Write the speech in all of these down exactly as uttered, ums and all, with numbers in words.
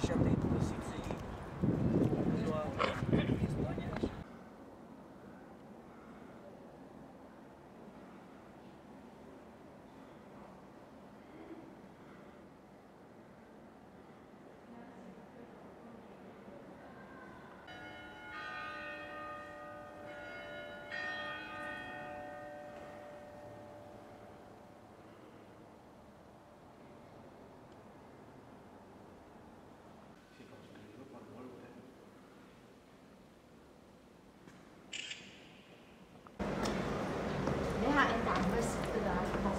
десятой позиции Испания. Để hai em tạm với từ đó một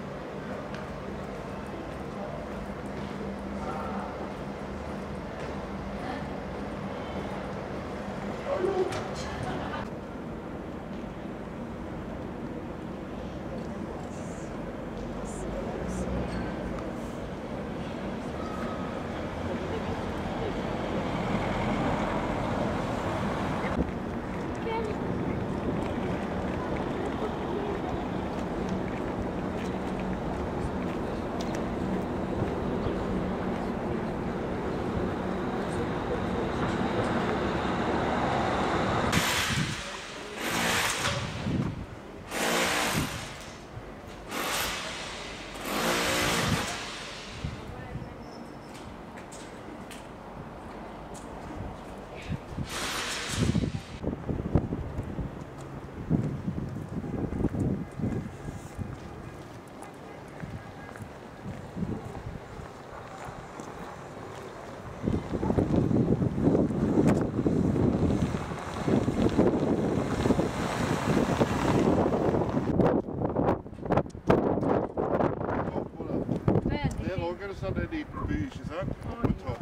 Så det er en liten by, ikke sant? På topp.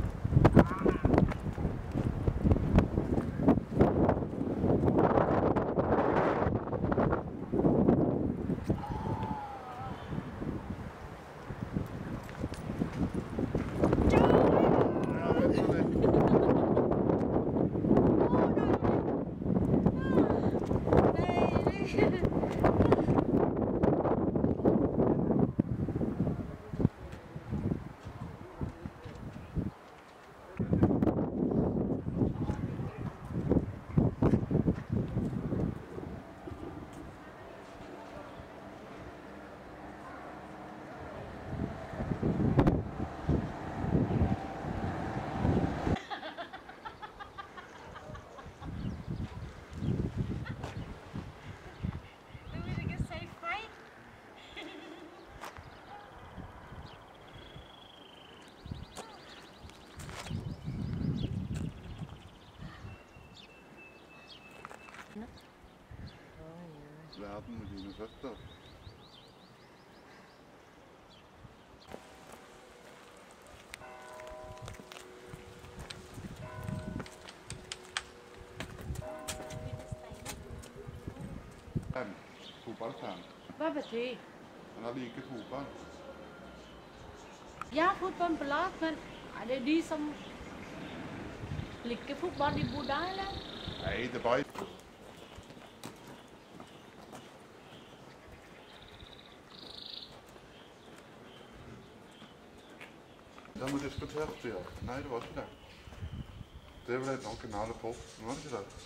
Verden med dine føtter. Fotballfan. Hva betyr? Han liker fotball. Ja, fotball på lag, men er det de som liker fotball, de bor der, eller? Nei, det er bare... Det har vi diskutert før. Nei, det var ikke det. Det ble den originale porten, var det ikke det?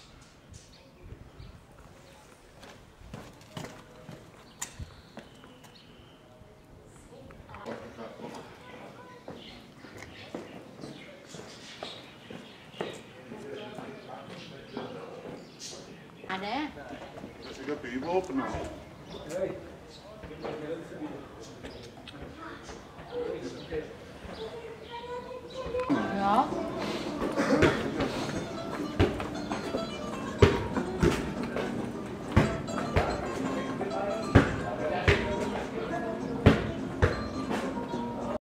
Er det? Det er sikkert byvåpen her.